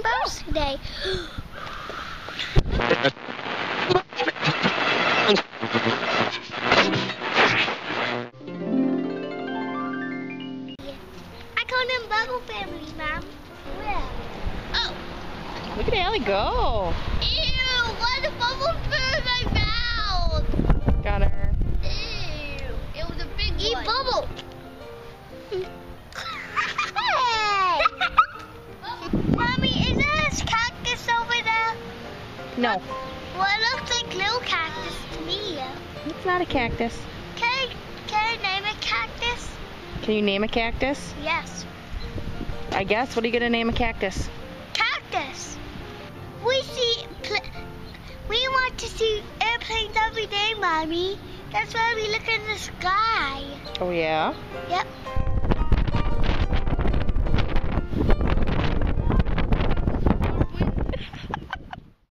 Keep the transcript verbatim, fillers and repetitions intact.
birds today. I call them bubble families, Mom. Where? Oh. Look at Allie go. Ew, what a bubble flew in my mouth. Got her. Ew, it was a big Eat one. Eat bubble. Hey. Mommy, is there a cactus over there? No. Well, it looks like little cactus to me. It's not a cactus. Can I, can I name a cactus? Can you name a cactus? Yes. I guess. What are you going to name a cactus? Cactus. We see, we want to see airplanes every day, Mommy. That's why we look in the sky. Oh, yeah? Yep.